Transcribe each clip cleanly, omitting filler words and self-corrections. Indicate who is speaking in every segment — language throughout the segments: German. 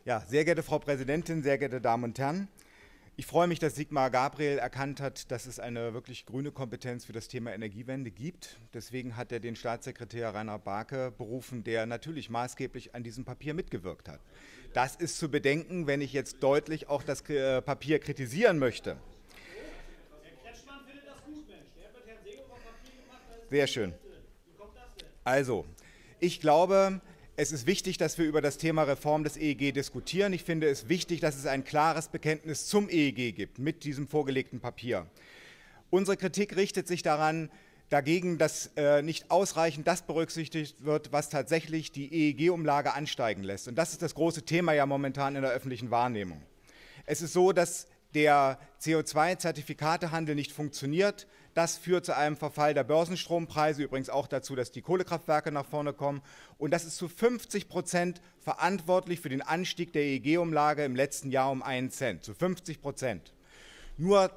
Speaker 1: Ja, sehr geehrte Frau Präsidentin, sehr geehrte Damen und Herren, ich freue mich, dass Sigmar Gabriel erkannt hat, dass es eine wirklich grüne Kompetenz für das Thema Energiewende gibt. Deswegen hat er den Staatssekretär Rainer Barke berufen, der natürlich maßgeblich an diesem Papier mitgewirkt hat. Das ist zu bedenken, wenn ich jetzt deutlich auch das Papier kritisieren möchte. Sehr schön. Also, ich glaube, es ist wichtig, dass wir über das Thema Reform des EEG diskutieren. Ich finde es wichtig, dass es ein klares Bekenntnis zum EEG gibt mit diesem vorgelegten Papier. Unsere Kritik richtet sich dagegen, dass nicht ausreichend das berücksichtigt wird, was tatsächlich die EEG-Umlage ansteigen lässt. Und das ist das große Thema ja momentan in der öffentlichen Wahrnehmung. Es ist so, dass der CO2-Zertifikatehandel nicht funktioniert. Das führt zu einem Verfall der Börsenstrompreise, übrigens auch dazu, dass die Kohlekraftwerke nach vorne kommen. Und das ist zu 50% verantwortlich für den Anstieg der EEG-Umlage im letzten Jahr um 1 Cent, zu 50%. Nur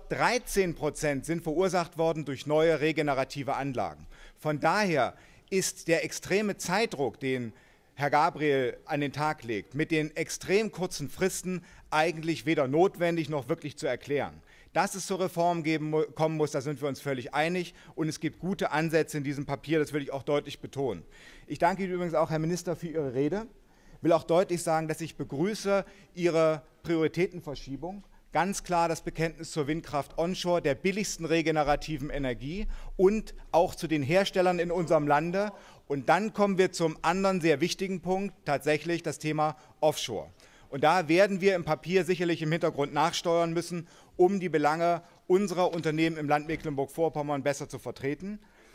Speaker 1: 13% sind verursacht worden durch neue regenerative Anlagen. Von daher ist der extreme Zeitdruck, den Herr Gabriel an den Tag legt, mit den extrem kurzen Fristen eigentlich weder notwendig noch wirklich zu erklären. Dass es zur Reform kommen muss, da sind wir uns völlig einig. Und es gibt gute Ansätze in diesem Papier, das will ich auch deutlich betonen. Ich danke Ihnen übrigens auch, Herr Minister, für Ihre Rede. Ich will auch deutlich sagen, dass ich begrüße Ihre Prioritätenverschiebung. Ganz klar das Bekenntnis zur Windkraft onshore, der billigsten regenerativen Energie und auch zu den Herstellern in unserem Lande. Und dann kommen wir zum anderen sehr wichtigen Punkt, tatsächlich das Thema Offshore. Und da werden wir im Papier sicherlich im Hintergrund nachsteuern müssen, um die Belange unserer Unternehmen im Land Mecklenburg-Vorpommern besser zu vertreten.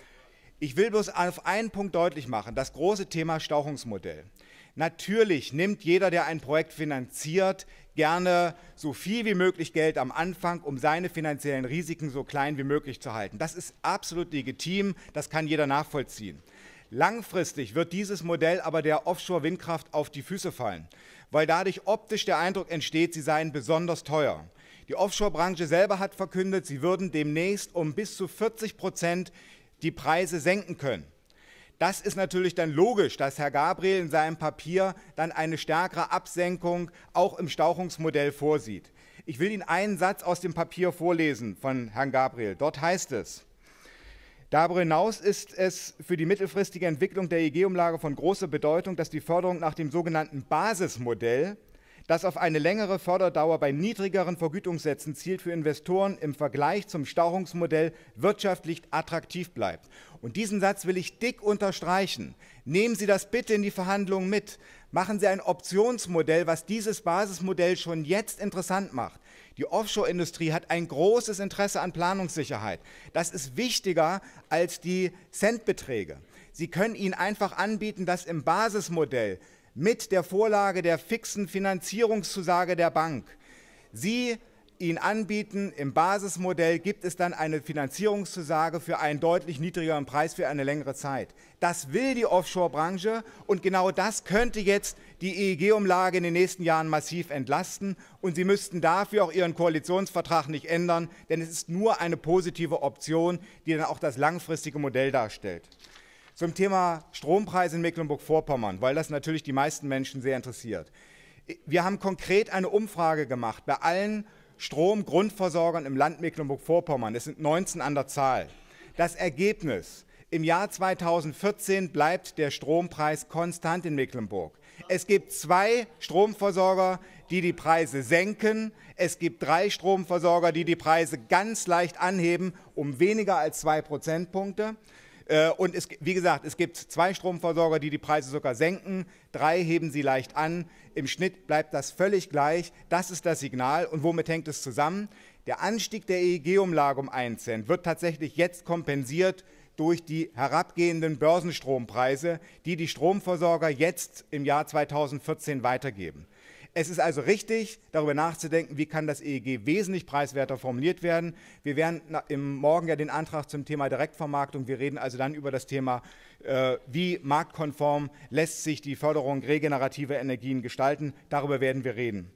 Speaker 1: Ich will bloß auf einen Punkt deutlich machen, das große Thema Stauchungsmodell. Natürlich nimmt jeder, der ein Projekt finanziert, gerne so viel wie möglich Geld am Anfang, um seine finanziellen Risiken so klein wie möglich zu halten. Das ist absolut legitim, das kann jeder nachvollziehen. Langfristig wird dieses Modell aber der Offshore-Windkraft auf die Füße fallen, weil dadurch optisch der Eindruck entsteht, sie seien besonders teuer. Die Offshore-Branche selber hat verkündet, sie würden demnächst um bis zu 40% die Preise senken können. Das ist natürlich dann logisch, dass Herr Gabriel in seinem Papier dann eine stärkere Absenkung auch im Stauchungsmodell vorsieht. Ich will Ihnen einen Satz aus dem Papier vorlesen von Herrn Gabriel. Dort heißt es: Darüber hinaus ist es für die mittelfristige Entwicklung der EEG-Umlage von großer Bedeutung, dass die Förderung nach dem sogenannten Basismodell, das auf eine längere Förderdauer bei niedrigeren Vergütungssätzen zielt, für Investoren im Vergleich zum Stauchungsmodell wirtschaftlich attraktiv bleibt. Und diesen Satz will ich dick unterstreichen. Nehmen Sie das bitte in die Verhandlungen mit. Machen Sie ein Optionsmodell, was dieses Basismodell schon jetzt interessant macht. Die Offshore-Industrie hat ein großes Interesse an Planungssicherheit. Das ist wichtiger als die Centbeträge. Sie können ihnen einfach anbieten, dass im Basismodell mit der Vorlage der fixen Finanzierungszusage der Bank Sie ihnen anbieten, im Basismodell gibt es dann eine Finanzierungszusage für einen deutlich niedrigeren Preis für eine längere Zeit. Das will die Offshore-Branche und genau das könnte jetzt die EEG-Umlage in den nächsten Jahren massiv entlasten und Sie müssten dafür auch Ihren Koalitionsvertrag nicht ändern, denn es ist nur eine positive Option, die dann auch das langfristige Modell darstellt. Zum Thema Strompreise in Mecklenburg-Vorpommern, weil das natürlich die meisten Menschen sehr interessiert. Wir haben konkret eine Umfrage gemacht bei allen Stromgrundversorgern im Land Mecklenburg-Vorpommern. Es sind 19 an der Zahl. Das Ergebnis: Im Jahr 2014 bleibt der Strompreis konstant in Mecklenburg. Es gibt 2 Stromversorger, die die Preise senken. Es gibt 3 Stromversorger, die die Preise ganz leicht anheben, um weniger als 2 Prozentpunkte. Und wie gesagt, es gibt 2 Stromversorger, die die Preise sogar senken, 3 heben sie leicht an. Im Schnitt bleibt das völlig gleich. Das ist das Signal. Und womit hängt es zusammen? Der Anstieg der EEG-Umlage um 1 Cent wird tatsächlich jetzt kompensiert durch die herabgehenden Börsenstrompreise, die die Stromversorger jetzt im Jahr 2014 weitergeben. Es ist also richtig, darüber nachzudenken, wie kann das EEG wesentlich preiswerter formuliert werden. Wir werden morgen ja den Antrag zum Thema Direktvermarktung. Wir reden also dann über das Thema, wie marktkonform lässt sich die Förderung regenerativer Energien gestalten. Darüber werden wir reden.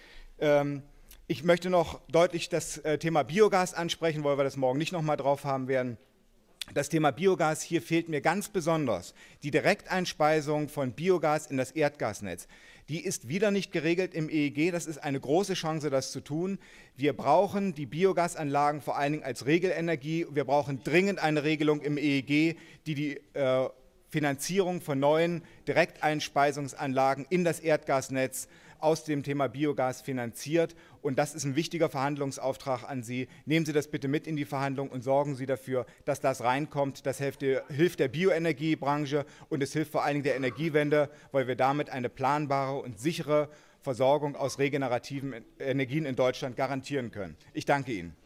Speaker 1: Ich möchte noch deutlich das Thema Biogas ansprechen, weil wir das morgen nicht noch mal drauf haben werden. das Thema Biogas, hier fehlt mir ganz besonders die Direkteinspeisung von Biogas in das Erdgasnetz. Die ist wieder nicht geregelt im EEG. Das ist eine große Chance, das zu tun. Wir brauchen die Biogasanlagen vor allen Dingen als Regelenergie. Wir brauchen dringend eine Regelung im EEG, die die Finanzierung von neuen Direkteinspeisungsanlagen in das Erdgasnetz aus dem Thema Biogas finanziert. Und das ist ein wichtiger Verhandlungsauftrag an Sie. Nehmen Sie das bitte mit in die Verhandlung und sorgen Sie dafür, dass das reinkommt. Das hilft der Bioenergiebranche und es hilft vor allen Dingen der Energiewende, weil wir damit eine planbare und sichere Versorgung aus regenerativen Energien in Deutschland garantieren können. Ich danke Ihnen.